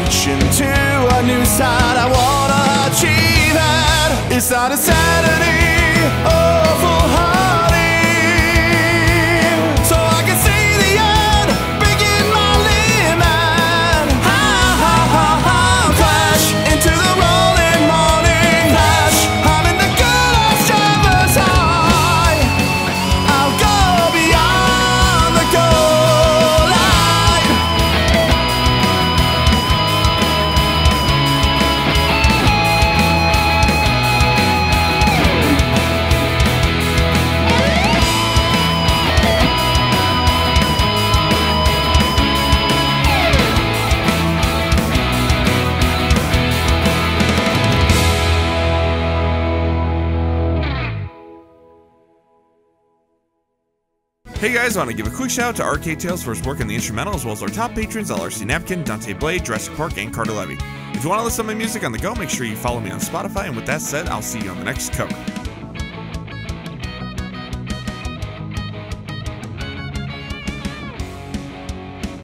reaching to a new side. I wanna achieve it. It's not insanity or foolhardy. So I can see the end, begin my limit. Flash into the rolling morning. Flash, I'm in the good old driver's high. I'll go beyond the goal line. Hey guys, I want to give a quick shout out to Arcade Tales for his work on the instrumental, as well as our top patrons LRC Napkin, Dante Blade, Jurassic Park, and Carter Levy. If you want to listen to my music on the go, make sure you follow me on Spotify, and with that said, I'll see you on the next cover.